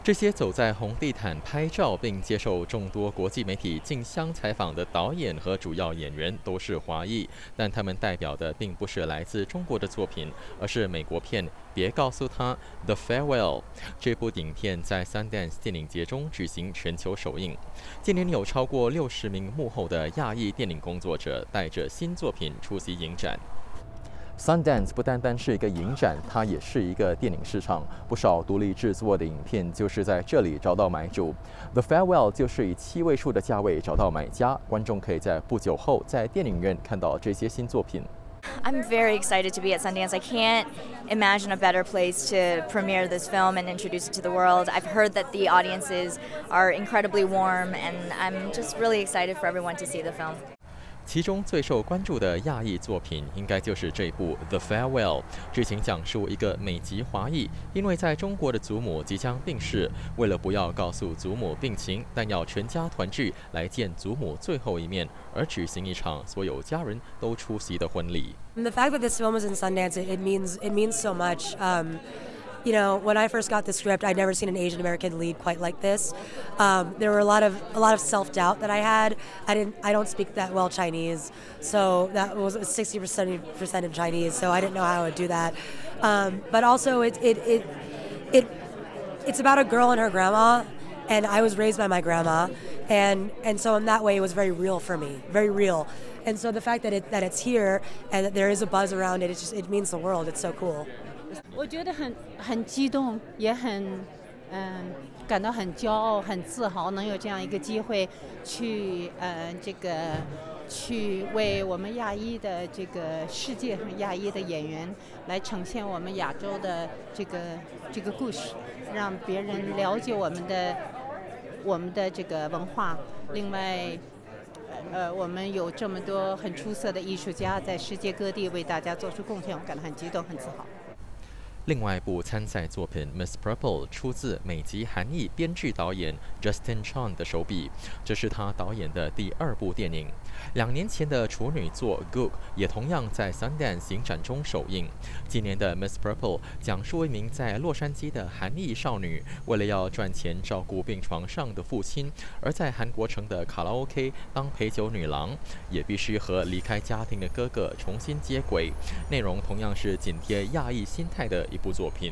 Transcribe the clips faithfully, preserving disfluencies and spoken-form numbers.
这些走在红地毯拍照并接受众多国际媒体竞相采访的导演和主要演员都是华裔，但他们代表的并不是来自中国的作品，而是美国片《别告诉他》The Farewell。这部影片在 Sundance 电影节中举行全球首映。今年有超过六十名幕后的亚裔电影工作者带着新作品出席影展。Sundance 不单单是一个影展，它也是一个电影市场。不少独立制作的影片就是在这里找到买主。The Farewell 就是以七位数的价位找到买家，观众可以在不久后在电影院看到这些新作品。 I'm very excited to be at Sundance. I can't imagine a better place to premiere this film and introduce it to the world. I've heard that the audiences are incredibly warm, and I'm just really excited for everyone to see the film. 其中最受关注的亚裔作品，应该就是这部《The Farewell》。剧情讲述一个美籍华裔，因为在中国的祖母即将病逝，为了不要告诉祖母病情，但要全家团聚来见祖母最后一面，而举行一场所有家人都出席的婚礼。 The fact that this film is in Sundance, it, it means it means so much. Um, You know, when I first got the script, I'd never seen an Asian American lead quite like this. Um, there were a lot of a lot of self-doubt that I had. I didn't, I don't speak that well Chinese, so that was sixty percent in Chinese. So I didn't know how I would do that. Um, but also, it it it it it's about a girl and her grandma, and I was raised by my grandma, and and so in that way, it was very real for me, very real. And so the fact that it that it's here and that there is a buzz around it, it just it means the world. It's so cool. 我觉得很很激动，也很嗯、呃、感到很骄傲、很自豪，能有这样一个机会去呃这个去为我们亚裔的这个世界上亚裔的演员来呈现我们亚洲的这个这个故事，让别人了解我们的我们的这个文化。另外。呃，我们有这么多很出色的艺术家在世界各地为大家做出贡献，我感到很激动、很自豪。 另外一部参赛作品《Miss Purple》出自美籍韩裔编剧导演 Justin Chon 的手笔，这是他导演的第二部电影。两年前的处女作《Gook》也同样在 Sundance 影展中首映。今年的《Miss Purple》讲述一名在洛杉矶的韩裔少女，为了要赚钱照顾病床上的父亲，而在韩国城的卡拉 OK 当陪酒女郎，也必须和离开家庭的哥哥重新接轨。内容同样是紧贴亚裔心态的一部作品。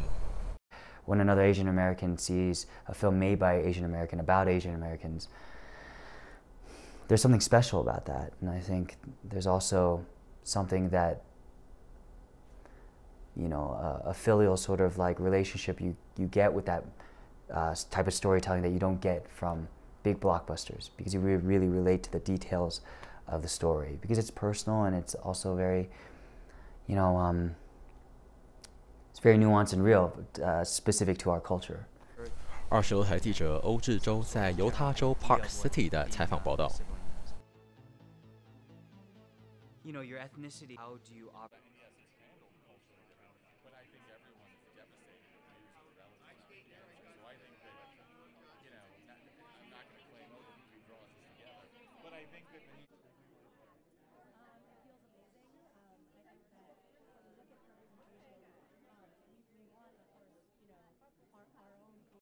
When another Asian American sees a film made by Asian American about Asian Americans, there's something special about that, and I think there's also something that, you know, a, a filial sort of like relationship you, you get with that uh, type of storytelling that you don't get from big blockbusters, because you re really relate to the details of the story, because it's personal and it's also very, you know, um, it's very nuanced and real, uh, specific to our culture. 二十六台记者欧志洲在犹他州 Park City 的采访报道。 You know, your ethnicity, how do you operate? But I think everyone's devastated. So I think that, you know, I'm not going to claim, oh, the two draws us together. But I think that the